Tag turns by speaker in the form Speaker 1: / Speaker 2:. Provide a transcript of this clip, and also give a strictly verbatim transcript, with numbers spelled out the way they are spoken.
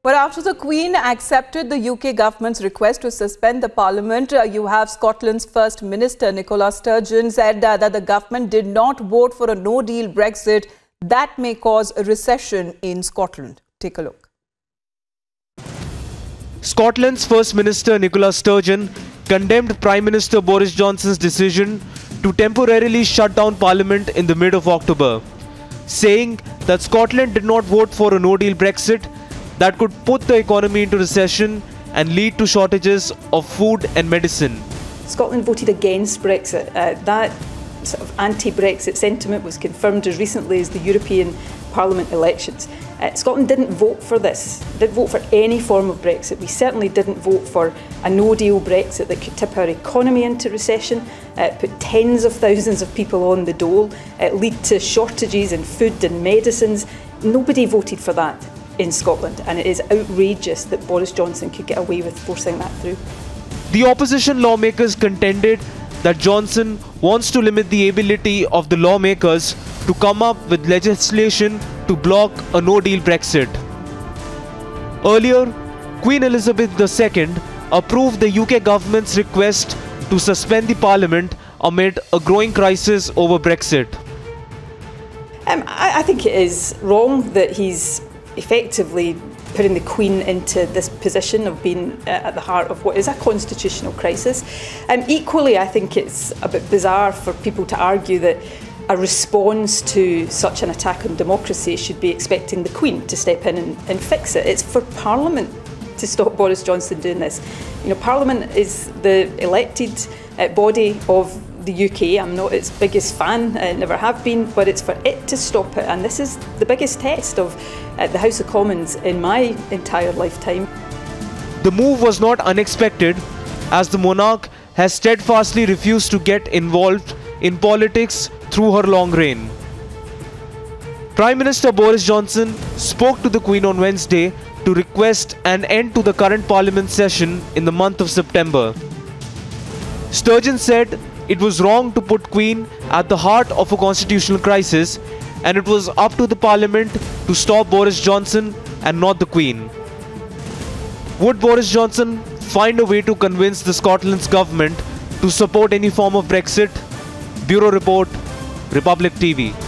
Speaker 1: Well, after the Queen accepted the U K government's request to suspend the Parliament, uh, you have Scotland's First Minister Nicola Sturgeon said uh, that the government did not vote for a no-deal Brexit that may cause a recession in Scotland. Take a look.
Speaker 2: Scotland's First Minister Nicola Sturgeon condemned Prime Minister Boris Johnson's decision to temporarily shut down Parliament in the mid of October, saying that Scotland did not vote for a no-deal Brexit that could put the economy into recession and lead to shortages of food and medicine.
Speaker 3: Scotland voted against Brexit. Uh, that sort of anti-Brexit sentiment was confirmed as recently as the European Parliament elections. Uh, Scotland didn't vote for this, didn't vote for any form of Brexit. We certainly didn't vote for a no-deal Brexit that could tip our economy into recession, uh, put tens of thousands of people on the dole, uh, lead to shortages in food and medicines. Nobody voted for that in Scotland, and it is outrageous that Boris Johnson could get away with forcing that through.
Speaker 2: The opposition lawmakers contended that Johnson wants to limit the ability of the lawmakers to come up with legislation to block a no-deal Brexit. Earlier, Queen Elizabeth the Second approved the U K government's request to suspend the Parliament amid a growing crisis over Brexit.
Speaker 3: Um, I, I think it is wrong that he's effectively putting the Queen into this position of being uh, at the heart of what is a constitutional crisis. Um, equally, I think it's a bit bizarre for people to argue that a response to such an attack on democracy should be expecting the Queen to step in and, and fix it. It's for Parliament to stop Boris Johnson doing this. You know, Parliament is the elected uh, body of the U K. I'm not its biggest fan, uh, never have been, but it's for it to stop it, and this is the biggest test of uh, the House of Commons in my entire lifetime.
Speaker 2: The move was not unexpected, as the monarch has steadfastly refused to get involved in politics through her long reign. Prime Minister Boris Johnson spoke to the Queen on Wednesday to request an end to the current Parliament session in the month of September. Sturgeon said it was wrong to put Queen at the heart of a constitutional crisis, and it was up to the Parliament to stop Boris Johnson and not the Queen. Would Boris Johnson find a way to convince the Scotland's government to support any form of Brexit? Bureau Report, Republic T V.